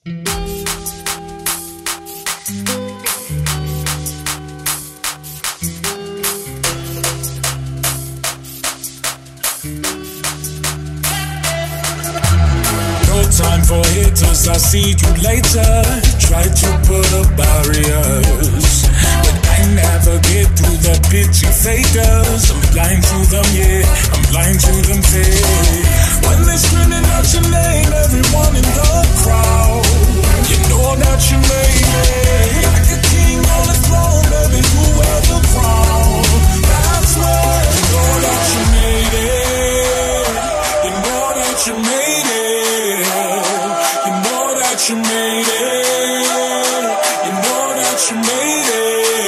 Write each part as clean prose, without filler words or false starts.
Time for haters, I see you later. Try to put up barriers, but I never get through the pity fakers. I'm blind to them, yeah, I'm blind to them fake. When they're screaming out your name, everyone in the crowd, you know that you made it. Like a king on a throne, baby, you wear the crown. That's why you know that you made it. You know that you made it. You made it, you know that you made it.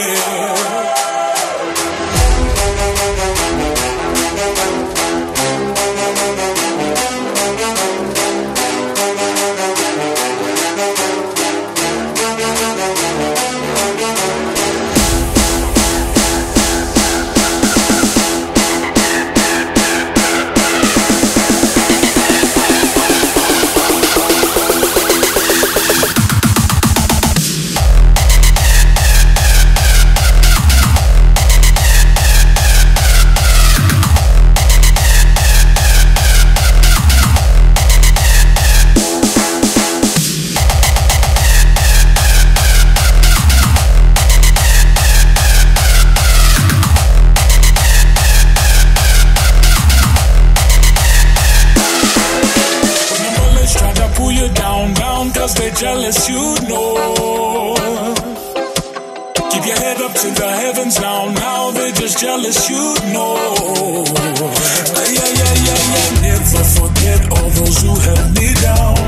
They're jealous, you know. Keep your head up to the heavens now they're just jealous, you know. Yeah, never forget all those who held me down.